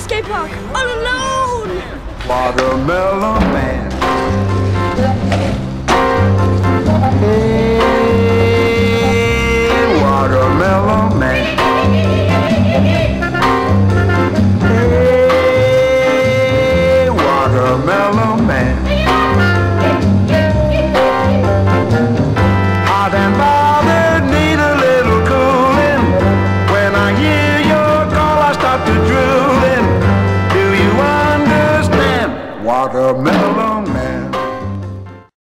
skate park, all alone. Watermelon Man. Hey, Watermelon Man. Hey, Watermelon Man. Hot and bothered, need a little cooling. When I hear your call, I start to drooling. Do you understand? Watermelon